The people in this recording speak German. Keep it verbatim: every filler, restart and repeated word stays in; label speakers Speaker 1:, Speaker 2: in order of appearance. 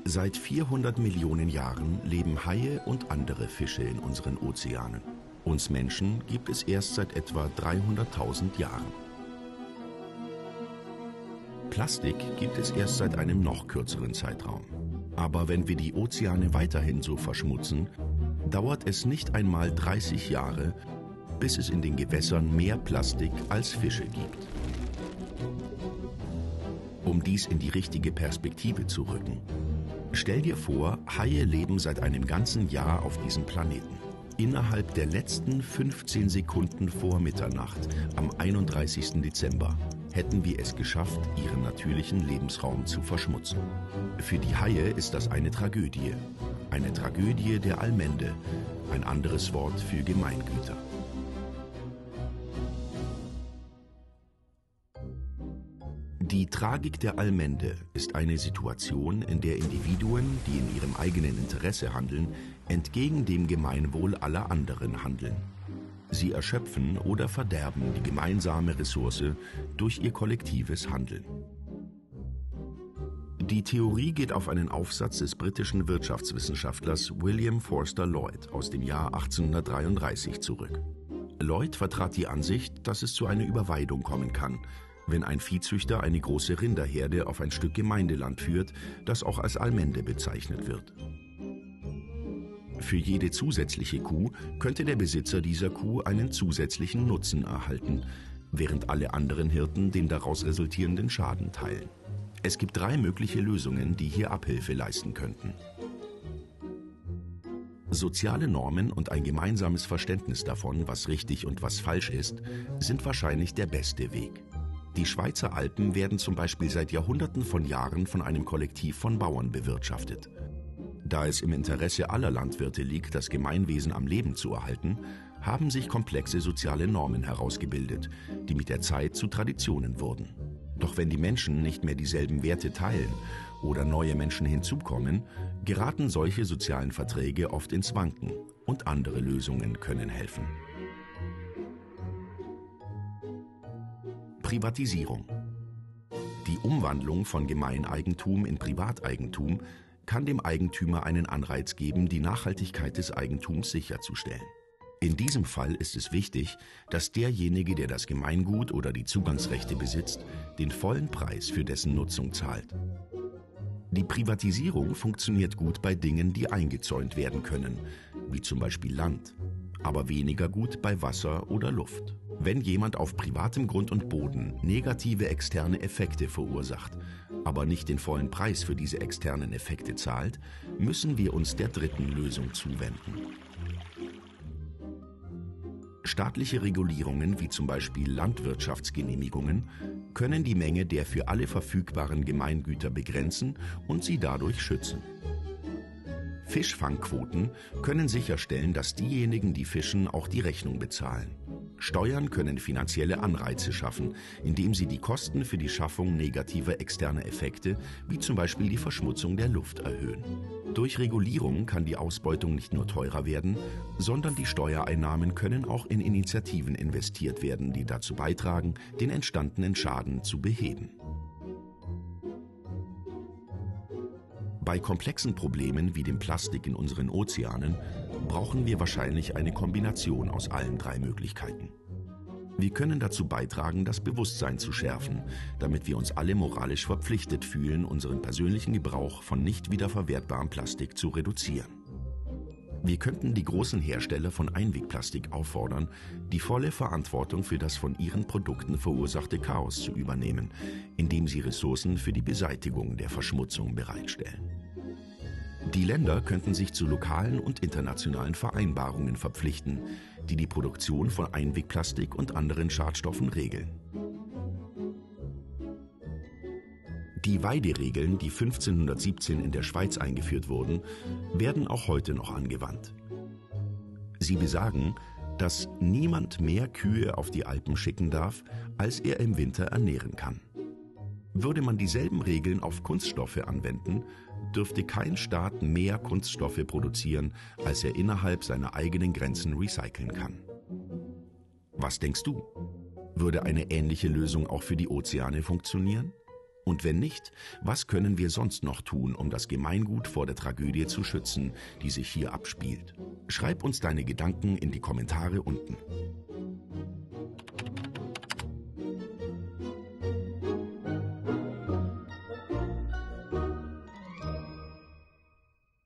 Speaker 1: Seit vierhundert Millionen Jahren leben Haie und andere Fische in unseren Ozeanen. Uns Menschen gibt es erst seit etwa dreihunderttausend Jahren. Plastik gibt es erst seit einem noch kürzeren Zeitraum. Aber wenn wir die Ozeane weiterhin so verschmutzen, dauert es nicht einmal dreißig Jahre, bis es in den Gewässern mehr Plastik als Fische gibt. Um dies in die richtige Perspektive zu rücken: Stell dir vor, Haie leben seit einem ganzen Jahr auf diesem Planeten. Innerhalb der letzten fünfzehn Sekunden vor Mitternacht am einunddreißigsten Dezember hätten wir es geschafft, ihren natürlichen Lebensraum zu verschmutzen. Für die Haie ist das eine Tragödie. Eine Tragödie der Allmende, ein anderes Wort für Gemeingüter. Die Tragik der Allmende ist eine Situation, in der Individuen, die in ihrem eigenen Interesse handeln, entgegen dem Gemeinwohl aller anderen handeln. Sie erschöpfen oder verderben die gemeinsame Ressource durch ihr kollektives Handeln. Die Theorie geht auf einen Aufsatz des britischen Wirtschaftswissenschaftlers William Forster Lloyd aus dem Jahr achtzehnhundertdreiunddreißig zurück. Lloyd vertrat die Ansicht, dass es zu einer Überweidung kommen kann, wenn ein Viehzüchter eine große Rinderherde auf ein Stück Gemeindeland führt, das auch als Allmende bezeichnet wird. Für jede zusätzliche Kuh könnte der Besitzer dieser Kuh einen zusätzlichen Nutzen erhalten, während alle anderen Hirten den daraus resultierenden Schaden teilen. Es gibt drei mögliche Lösungen, die hier Abhilfe leisten könnten. Soziale Normen und ein gemeinsames Verständnis davon, was richtig und was falsch ist, sind wahrscheinlich der beste Weg. Die Schweizer Alpen werden zum Beispiel seit Jahrhunderten von Jahren von einem Kollektiv von Bauern bewirtschaftet. Da es im Interesse aller Landwirte liegt, das Gemeinwesen am Leben zu erhalten, haben sich komplexe soziale Normen herausgebildet, die mit der Zeit zu Traditionen wurden. Doch wenn die Menschen nicht mehr dieselben Werte teilen oder neue Menschen hinzukommen, geraten solche sozialen Verträge oft ins Wanken und andere Lösungen können helfen. Privatisierung. Die Umwandlung von Gemeineigentum in Privateigentum kann dem Eigentümer einen Anreiz geben, die Nachhaltigkeit des Eigentums sicherzustellen. In diesem Fall ist es wichtig, dass derjenige, der das Gemeingut oder die Zugangsrechte besitzt, den vollen Preis für dessen Nutzung zahlt. Die Privatisierung funktioniert gut bei Dingen, die eingezäunt werden können, wie zum Beispiel Land, aber weniger gut bei Wasser oder Luft. Wenn jemand auf privatem Grund und Boden negative externe Effekte verursacht, aber nicht den vollen Preis für diese externen Effekte zahlt, müssen wir uns der dritten Lösung zuwenden. Staatliche Regulierungen wie zum Beispiel Landwirtschaftsgenehmigungen können die Menge der für alle verfügbaren Gemeingüter begrenzen und sie dadurch schützen. Fischfangquoten können sicherstellen, dass diejenigen, die fischen, auch die Rechnung bezahlen. Steuern können finanzielle Anreize schaffen, indem sie die Kosten für die Schaffung negativer externer Effekte, wie zum Beispiel die Verschmutzung der Luft, erhöhen. Durch Regulierung kann die Ausbeutung nicht nur teurer werden, sondern die Steuereinnahmen können auch in Initiativen investiert werden, die dazu beitragen, den entstandenen Schaden zu beheben. Bei komplexen Problemen wie dem Plastik in unseren Ozeanen brauchen wir wahrscheinlich eine Kombination aus allen drei Möglichkeiten. Wir können dazu beitragen, das Bewusstsein zu schärfen, damit wir uns alle moralisch verpflichtet fühlen, unseren persönlichen Gebrauch von nicht wiederverwertbarem Plastik zu reduzieren. Wir könnten die großen Hersteller von Einwegplastik auffordern, die volle Verantwortung für das von ihren Produkten verursachte Chaos zu übernehmen, indem sie Ressourcen für die Beseitigung der Verschmutzung bereitstellen. Die Länder könnten sich zu lokalen und internationalen Vereinbarungen verpflichten, die die Produktion von Einwegplastik und anderen Schadstoffen regeln. Die Weideregeln, die fünfzehnhundertsiebzehn in der Schweiz eingeführt wurden, werden auch heute noch angewandt. Sie besagen, dass niemand mehr Kühe auf die Alpen schicken darf, als er im Winter ernähren kann. Würde man dieselben Regeln auf Kunststoffe anwenden, dürfte kein Staat mehr Kunststoffe produzieren, als er innerhalb seiner eigenen Grenzen recyceln kann. Was denkst du? Würde eine ähnliche Lösung auch für die Ozeane funktionieren? Und wenn nicht, was können wir sonst noch tun, um das Gemeingut vor der Tragödie zu schützen, die sich hier abspielt? Schreib uns deine Gedanken in die Kommentare unten.